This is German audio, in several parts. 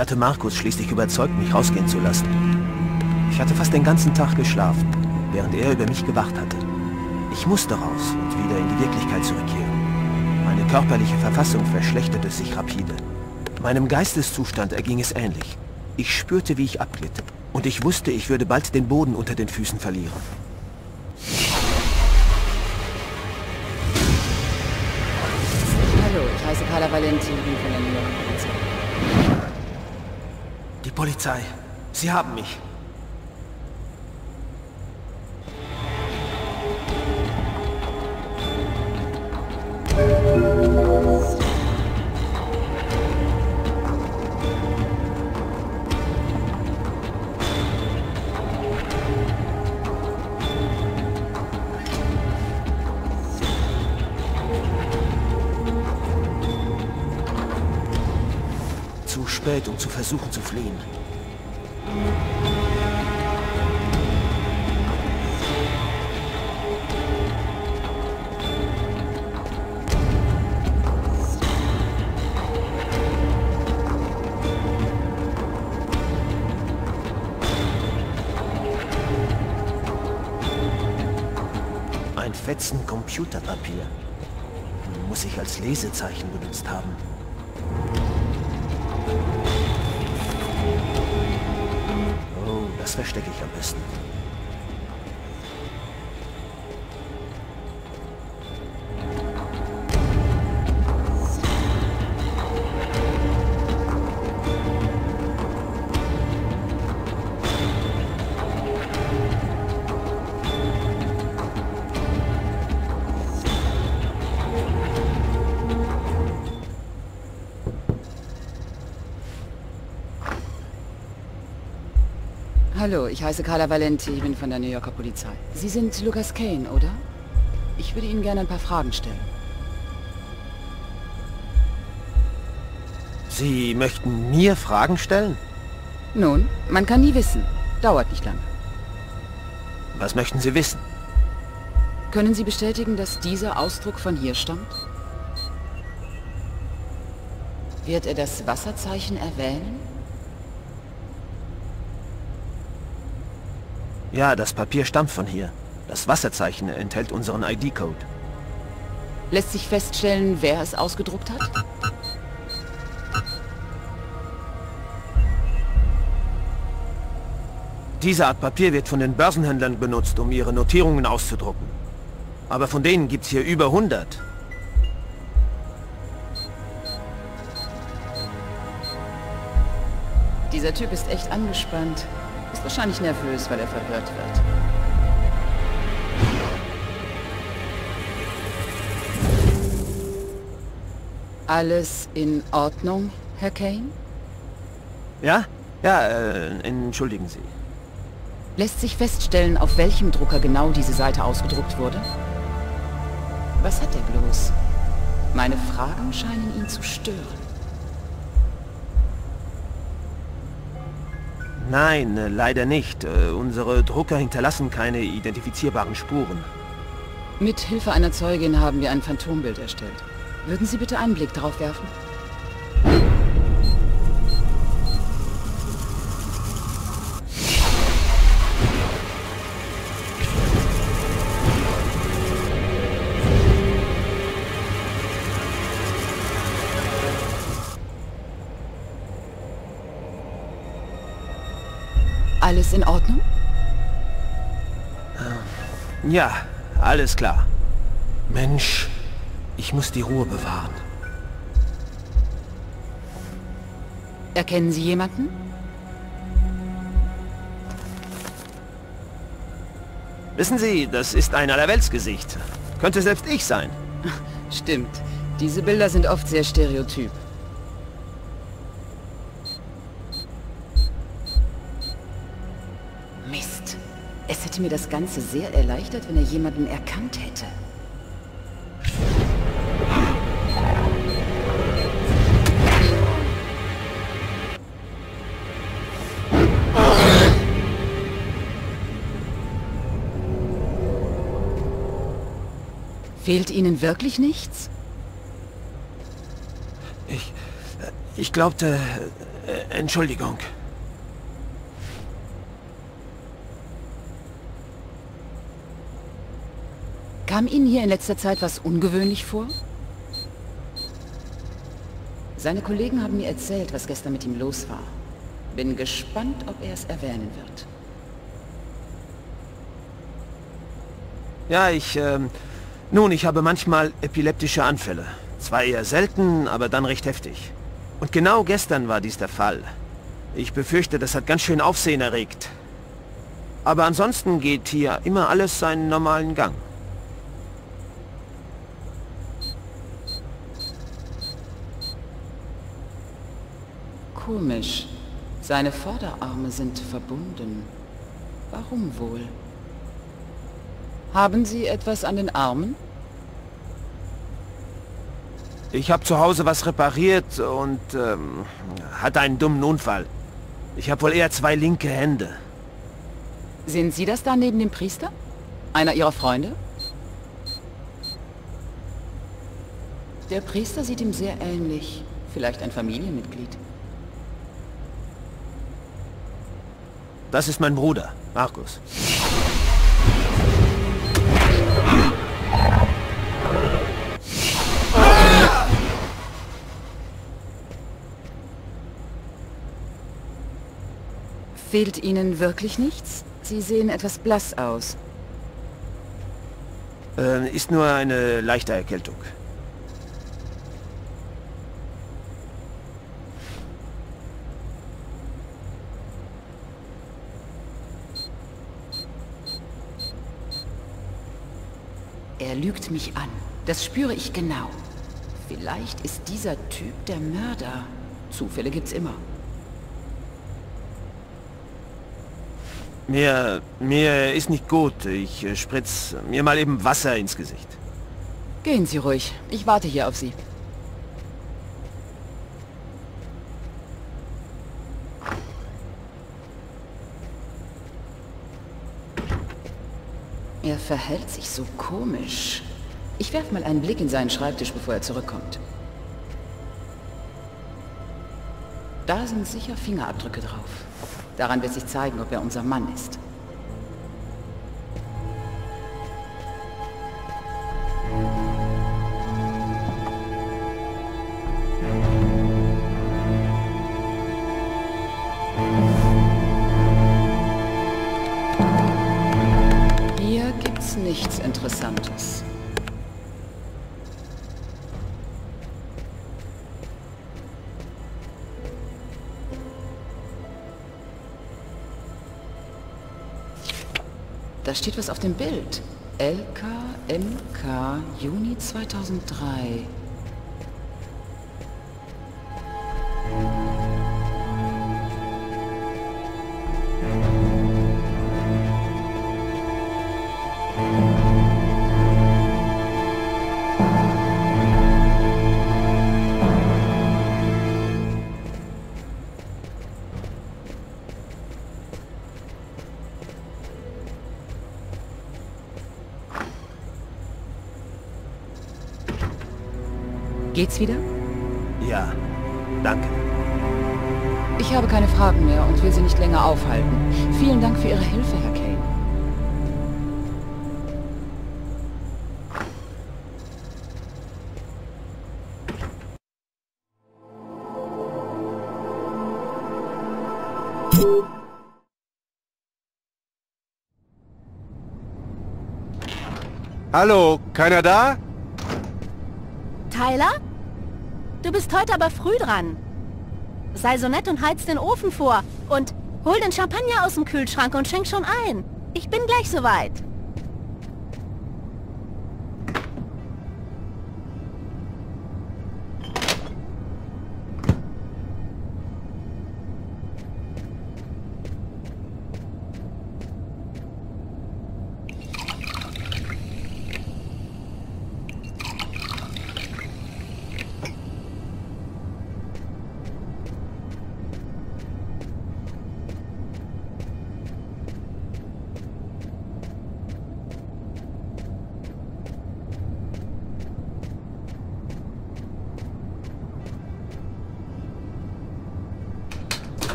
hatte Markus schließlich überzeugt, mich rausgehen zu lassen. Ich hatte fast den ganzen Tag geschlafen, während er über mich gewacht hatte. Ich musste raus und wieder in die Wirklichkeit zurückkehren. Meine körperliche Verfassung verschlechterte sich rapide. Meinem Geisteszustand erging es ähnlich. Ich spürte, wie ich abglitt. Und ich wusste, ich würde bald den Boden unter den Füßen verlieren. Hallo, ich heiße Carla Valenti, bin von der New York Polizei. Die Polizei. Sie haben mich. Zu spät, um zu versuchen zu fliehen. Ein Fetzen Computerpapier. Muss ich als Lesezeichen benutzt haben. Oh, das verstecke ich am besten. Hallo, ich heiße Carla Valenti, ich bin von der New Yorker Polizei. Sie sind Lucas Kane, oder? Ich würde Ihnen gerne ein paar Fragen stellen. Sie möchten mir Fragen stellen? Nun, man kann nie wissen. Dauert nicht lange. Was möchten Sie wissen? Können Sie bestätigen, dass dieser Ausdruck von hier stammt? Wird er das Wasserzeichen erwähnen? Ja, das Papier stammt von hier. Das Wasserzeichen enthält unseren ID-Code. Lässt sich feststellen, wer es ausgedruckt hat? Diese Art Papier wird von den Börsenhändlern benutzt, um ihre Notierungen auszudrucken. Aber von denen gibt's hier über 100. Dieser Typ ist echt angespannt. Ist wahrscheinlich nervös, weil er verhört wird. Alles in Ordnung, Herr Kane? Ja? Ja, entschuldigen Sie. Lässt sich feststellen, auf welchem Drucker genau diese Seite ausgedruckt wurde? Was hat er bloß? Meine Fragen scheinen ihn zu stören. Nein, leider nicht. Unsere Drucker hinterlassen keine identifizierbaren Spuren. Mit Hilfe einer Zeugin haben wir ein Phantombild erstellt. Würden Sie bitte einen Blick darauf werfen? Alles in Ordnung? Ja, alles klar. Mensch, ich muss die Ruhe bewahren. Erkennen Sie jemanden? Wissen Sie, das ist ein Allerweltsgesicht. Könnte selbst ich sein. Stimmt. Diese Bilder sind oft sehr stereotyp. Mist. Es hätte mir das Ganze sehr erleichtert, wenn er jemanden erkannt hätte. Fehlt Ihnen wirklich nichts? Ich glaubte, Entschuldigung. Kam Ihnen hier in letzter Zeit was ungewöhnlich vor? Seine Kollegen haben mir erzählt, was gestern mit ihm los war. Bin gespannt, ob er es erwähnen wird. Ja, Nun, ich habe manchmal epileptische Anfälle. Zwar eher selten, aber dann recht heftig. Und genau gestern war dies der Fall. Ich befürchte, das hat ganz schön Aufsehen erregt. Aber ansonsten geht hier immer alles seinen normalen Gang. Komisch. Seine Vorderarme sind verbunden. Warum wohl? Haben Sie etwas an den Armen? Ich habe zu Hause was repariert und hatte einen dummen Unfall. Ich habe wohl eher 2 linke Hände. Sind Sie das da neben dem Priester? Einer Ihrer Freunde? Der Priester sieht ihm sehr ähnlich. Vielleicht ein Familienmitglied. Das ist mein Bruder, Markus. Fehlt Ihnen wirklich nichts? Sie sehen etwas blass aus. Ist nur eine leichte Erkältung. Er lügt mich an. Das spüre ich genau. Vielleicht ist dieser Typ der Mörder. Zufälle gibt's immer. Mir ist nicht gut. Ich spritz mir mal eben Wasser ins Gesicht. Gehen Sie ruhig. Ich warte hier auf Sie. Er verhält sich so komisch. Ich werfe mal einen Blick in seinen Schreibtisch, bevor er zurückkommt. Da sind sicher Fingerabdrücke drauf. Daran wird sich zeigen, ob er unser Mann ist. Hier gibt's nichts Interessantes. Da steht was auf dem Bild. LKMK, Juni 2003. Geht's wieder? Ja, danke. Ich habe keine Fragen mehr und will Sie nicht länger aufhalten. Vielen Dank für Ihre Hilfe, Herr Kane. Hallo, keiner da? Tyler? Du bist heute aber früh dran. Sei so nett und heiz den Ofen vor und hol den Champagner aus dem Kühlschrank und schenk schon ein. Ich bin gleich soweit.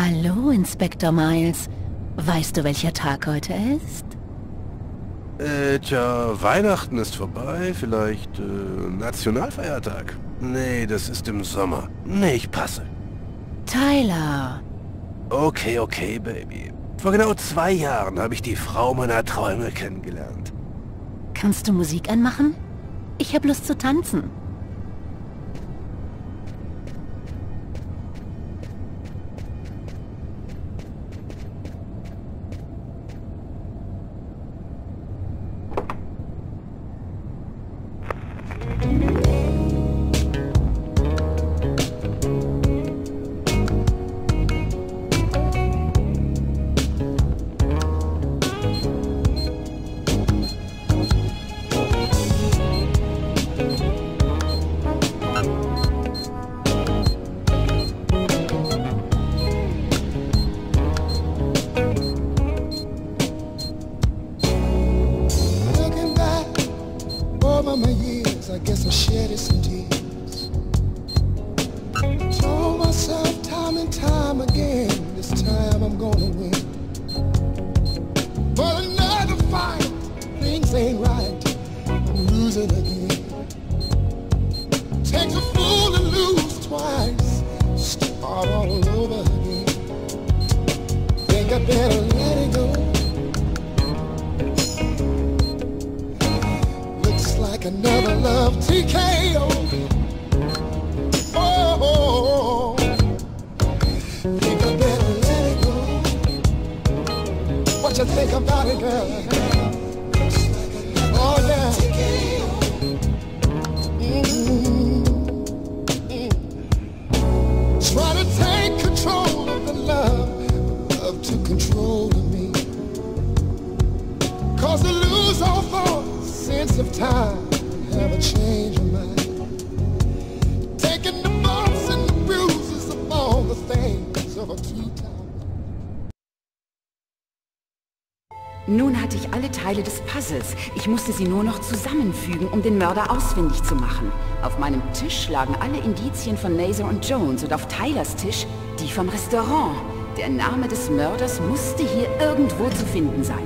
Hallo, Inspektor Miles. Weißt du, welcher Tag heute ist? Tja, Weihnachten ist vorbei, vielleicht Nationalfeiertag. Nee, das ist im Sommer. Nee, ich passe. Tyler. Okay, Baby. Vor genau 2 Jahren habe ich die Frau meiner Träume kennengelernt. Kannst du Musik anmachen? Ich hab Lust zu tanzen. My years, I guess I shed some tears. Told myself time and time again, this time I'm gonna win. But another fight, things ain't right, I'm losing again. Takes a fool to lose twice, start all over again. Think I better let it go. Like another love TKO. Oh, think I better let it go. What you think about it, girl? Oh, yeah. Try to take control of the love to control of me. Cause I lose all thoughts, sense of time, have a change of mind. Taking the bumps and the bruises of all the things of a two-time. Nun hatte ich alle Teile des Puzzles. Ich musste sie nur noch zusammenfügen, um den Mörder ausfindig zu machen. Auf meinem Tisch lagen alle Indizien von Nazer und Jones und auf Tylers Tisch die vom Restaurant. Der Name des Mörders musste hier irgendwo zu finden sein.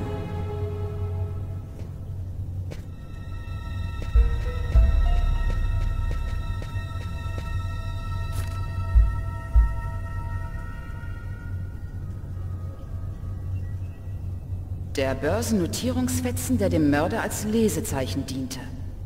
Der Börsennotierungsfetzen, der dem Mörder als Lesezeichen diente.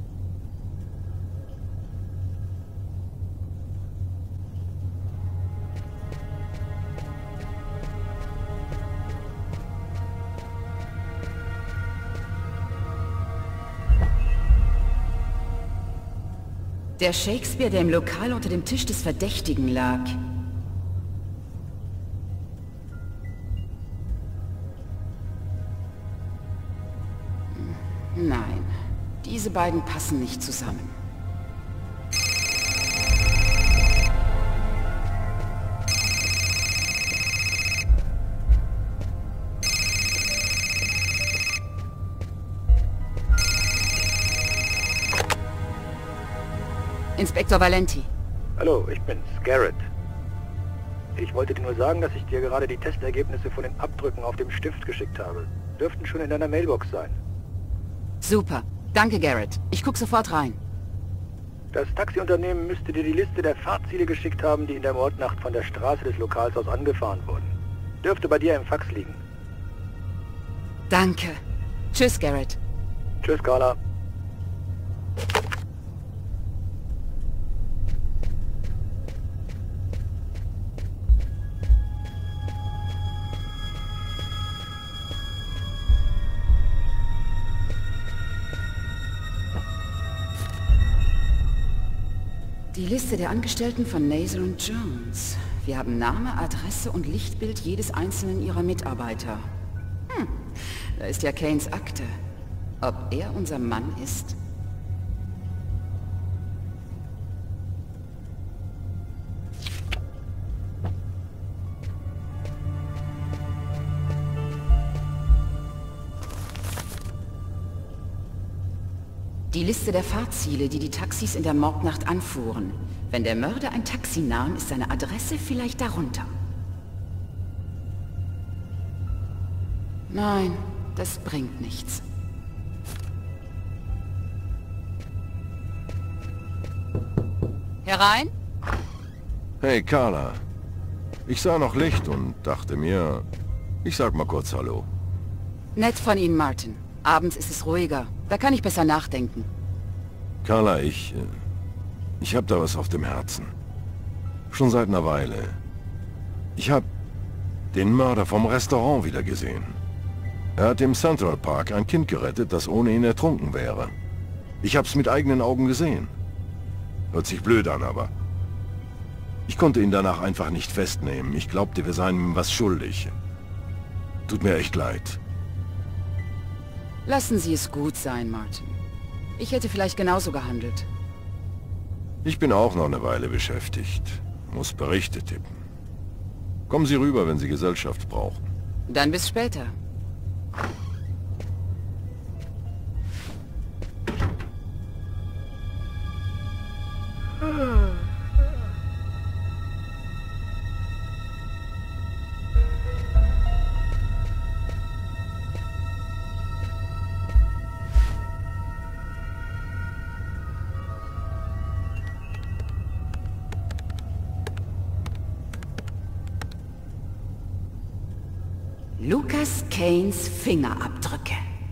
Der Shakespeare, der im Lokal unter dem Tisch des Verdächtigen lag. Nein, diese beiden passen nicht zusammen. Inspektor Valenti. Hallo, ich bin's, Garrett. Ich wollte dir nur sagen, dass ich dir gerade die Testergebnisse von den Abdrücken auf dem Stift geschickt habe. Dürften schon in deiner Mailbox sein. Super. Danke, Garrett. Ich guck sofort rein. Das Taxiunternehmen müsste dir die Liste der Fahrziele geschickt haben, die in der Mordnacht von der Straße des Lokals aus angefahren wurden. Dürfte bei dir im Fax liegen. Danke. Tschüss, Garrett. Tschüss, Carla. Die Liste der Angestellten von Nazer und Jones. Wir haben Name, Adresse und Lichtbild jedes einzelnen ihrer Mitarbeiter. Da ist ja Kanes Akte. Ob er unser Mann ist? Die Liste der Fahrziele, die die Taxis in der Mordnacht anfuhren. Wenn der Mörder ein Taxi nahm, ist seine Adresse vielleicht darunter. Nein, das bringt nichts. Herein? Hey, Carla. Ich sah noch Licht und dachte mir, ich sag mal kurz Hallo. Nett von Ihnen, Martin. Abends ist es ruhiger. Da kann ich besser nachdenken. Carla, ich hab da was auf dem Herzen. Schon seit einer Weile. Ich hab den Mörder vom Restaurant wieder gesehen. Er hat im Central Park ein Kind gerettet, das ohne ihn ertrunken wäre. Ich hab's mit eigenen Augen gesehen. Hört sich blöd an, aber... Ich konnte ihn danach einfach nicht festnehmen. Ich glaubte, wir seien ihm was schuldig. Tut mir echt leid. Lassen Sie es gut sein, Martin. Ich hätte vielleicht genauso gehandelt. Ich bin auch noch eine Weile beschäftigt. Muss Berichte tippen. Kommen Sie rüber, wenn Sie Gesellschaft brauchen. Dann bis später. Lucas Canes Fingerabdrücke.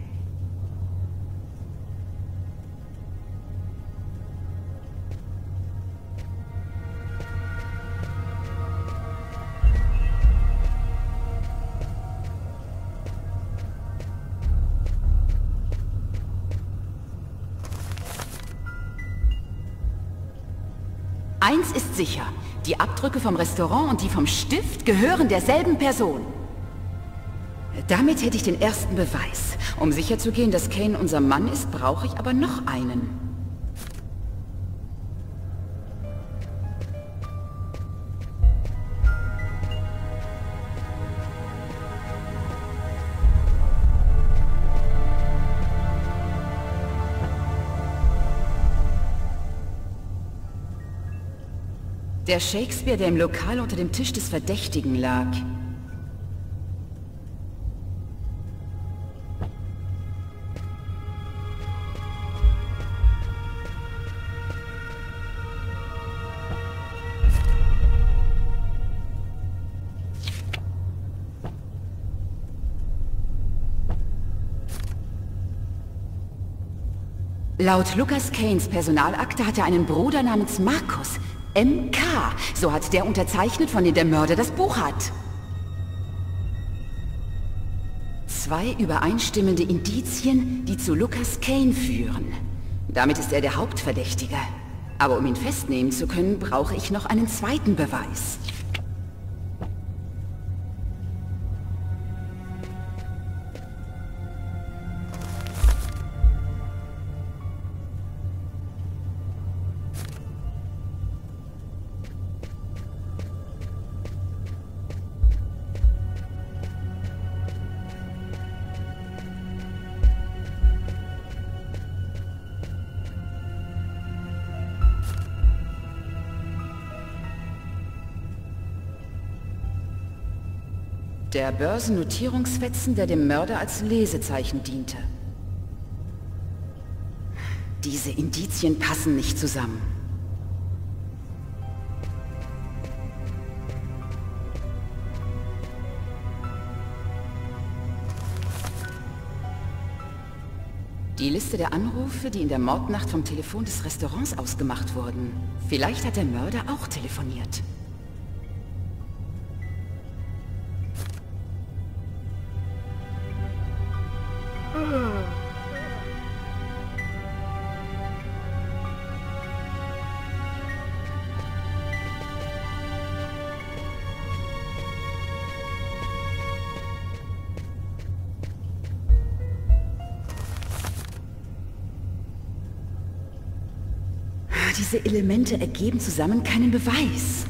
Eins ist sicher, die Abdrücke vom Restaurant und die vom Stift gehören derselben Person. Damit hätte ich den ersten Beweis. Um sicherzugehen, dass Kane unser Mann ist, brauche ich aber noch einen. Der Shakespeare, der im Lokal unter dem Tisch des Verdächtigen lag. Laut Lucas Canes Personalakte hat er einen Bruder namens Markus. MK. So hat der unterzeichnet, von dem der Mörder das Buch hat. 2 übereinstimmende Indizien, die zu Lucas Kane führen. Damit ist er der Hauptverdächtige. Aber um ihn festnehmen zu können, brauche ich noch einen zweiten Beweis. Der Börsennotierungsfetzen, der dem Mörder als Lesezeichen diente. Diese Indizien passen nicht zusammen. Die Liste der Anrufe, die in der Mordnacht vom Telefon des Restaurants ausgemacht wurden. Vielleicht hat der Mörder auch telefoniert. Diese Elemente ergeben zusammen keinen Beweis.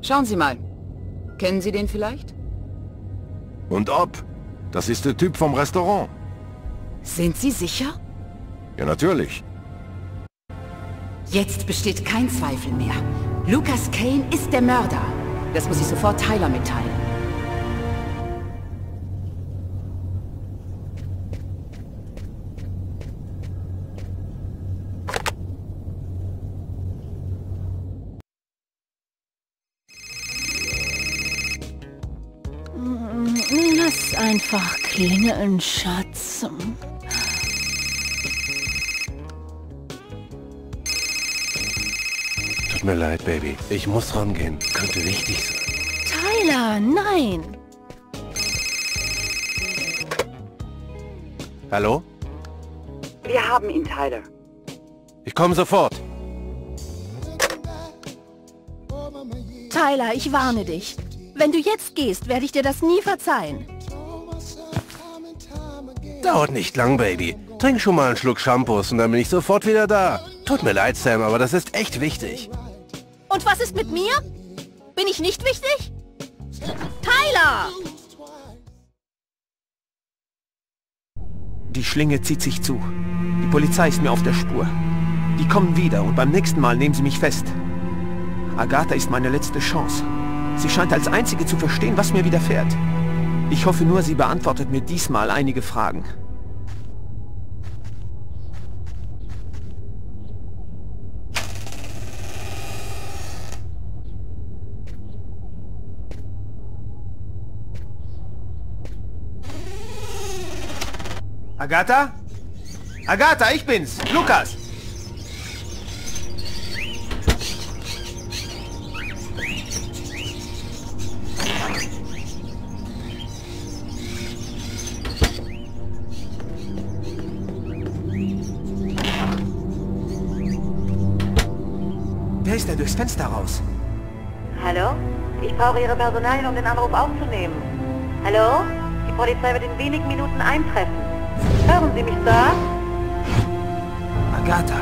Schauen Sie mal. Kennen Sie den vielleicht? Und ob? Das ist der Typ vom Restaurant. Sind Sie sicher? Ja, natürlich. Jetzt besteht kein Zweifel mehr. Lucas Kane ist der Mörder. Das muss ich sofort Tyler mitteilen. Lass einfach klingeln, Schatz. Tut mir leid, Baby. Ich muss rangehen. Könnte wichtig sein. Tyler, nein! Hallo? Wir haben ihn, Tyler. Ich komme sofort. Tyler, ich warne dich. Wenn du jetzt gehst, werde ich dir das nie verzeihen. Dauert nicht lang, Baby. Trink schon mal einen Schluck Shampoos und dann bin ich sofort wieder da. Tut mir leid, Sam, aber das ist echt wichtig. Und was ist mit mir? Bin ich nicht wichtig? Tyler! Die Schlinge zieht sich zu. Die Polizei ist mir auf der Spur. Die kommen wieder und beim nächsten Mal nehmen sie mich fest. Agatha ist meine letzte Chance. Sie scheint als Einzige zu verstehen, was mir widerfährt. Ich hoffe nur, sie beantwortet mir diesmal einige Fragen. Agatha? Agatha, ich bin's! Lukas! Wer ist da durchs Fenster raus? Hallo? Ich brauche Ihre Personalien, um den Anruf aufzunehmen. Hallo? Die Polizei wird in wenigen Minuten eintreffen. Hören Sie mich, Sir? Agatha.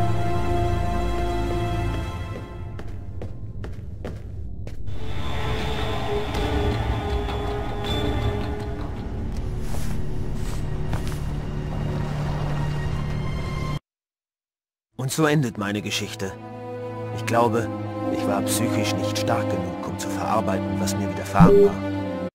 Und so endet meine Geschichte. Ich glaube, ich war psychisch nicht stark genug, um zu verarbeiten, was mir widerfahren war.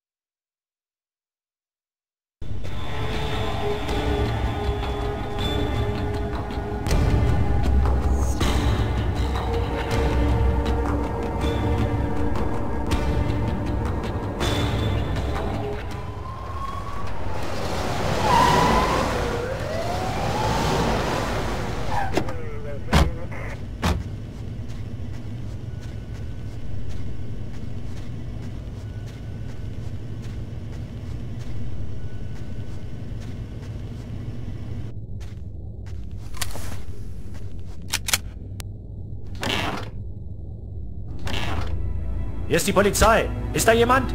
Hier ist die Polizei. Ist da jemand?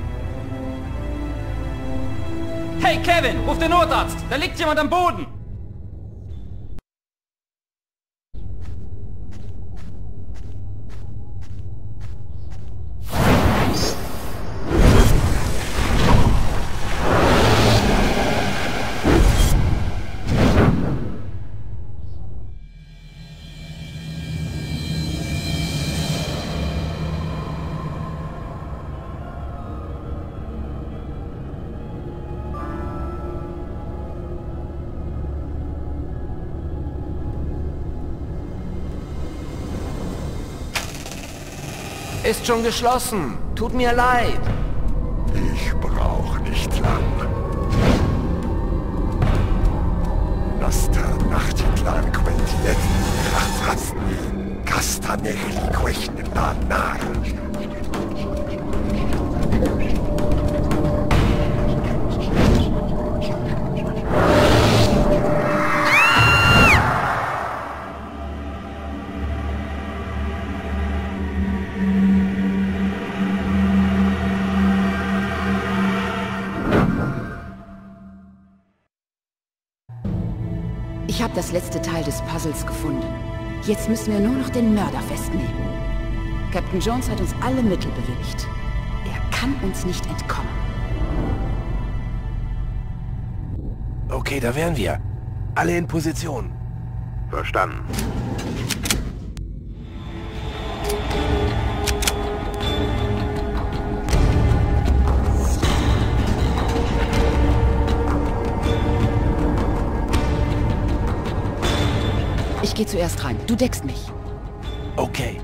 Hey Kevin, ruf den Notarzt. Da liegt jemand am Boden. Ist schon geschlossen. Tut mir leid. Ich brauch nicht lang. Nasta nachtitlan quentiet, rachfrassen, kastanechli quechnen banar. Ich habe das letzte Teil des Puzzles gefunden. Jetzt müssen wir nur noch den Mörder festnehmen. Captain Jones hat uns alle Mittel bewilligt. Er kann uns nicht entkommen. Okay, da wären wir. Alle in Position. Verstanden. Ich gehe zuerst rein. Du deckst mich. Okay.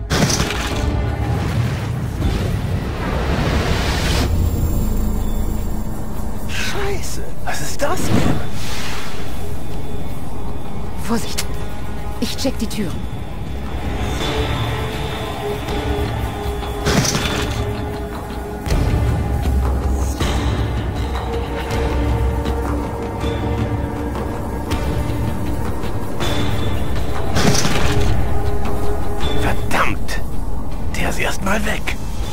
Scheiße, was ist das denn? Vorsicht! Ich check die Türen. Verdammt! Der ist erst mal weg.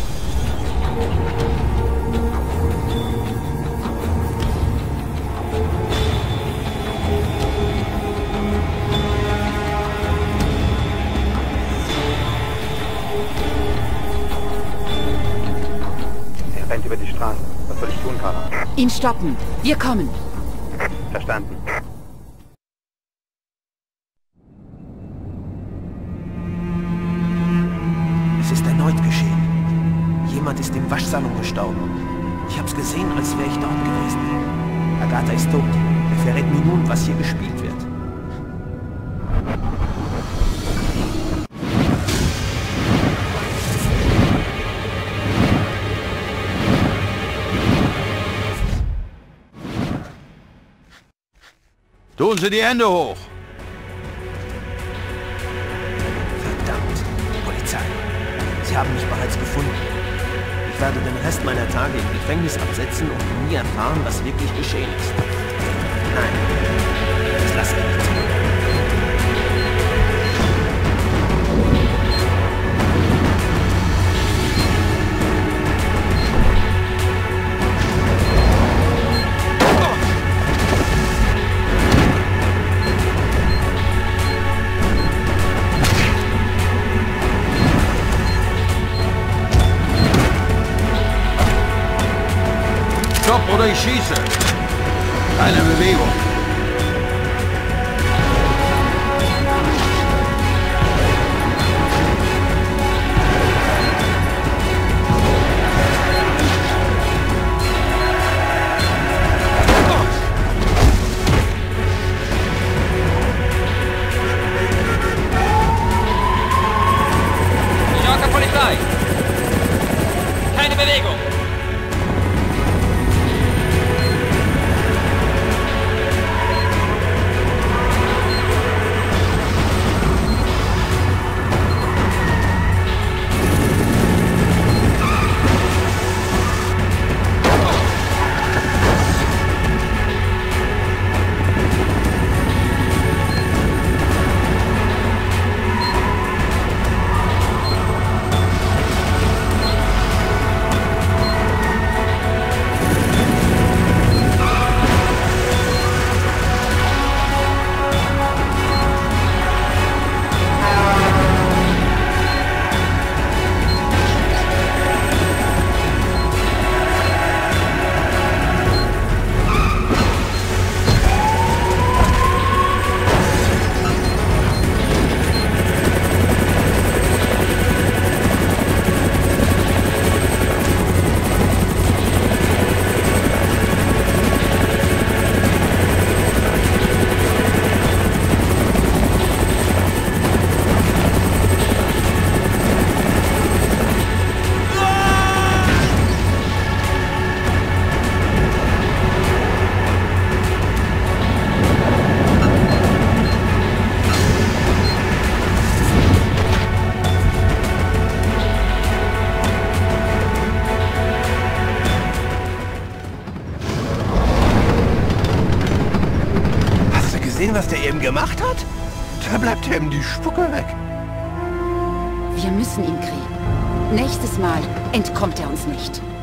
Er rennt über die Straße. Was soll ich tun, Carla? Ihn stoppen. Wir kommen. Verstanden. Es ist erneut geschehen. Jemand ist im Waschsalon gestorben. Ich hab's gesehen, als wäre ich dort gewesen. Agatha ist tot. Er verrät mir nun, was hier gespielt wird. Tun Sie die Hände hoch! Verdammt, Polizei. Sie haben mich bereits gefunden. Ich werde den Rest meiner Tage im Gefängnis absetzen und nie erfahren, was wirklich geschehen ist. Nein, das lasse ich nicht. Stopp oder ich schieße! Keine Bewegung! New Yorker Polizei! Keine Bewegung! Was der eben gemacht hat? Da bleibt ihm die Spucke weg. Wir müssen ihn kriegen. Nächstes Mal entkommt er uns nicht.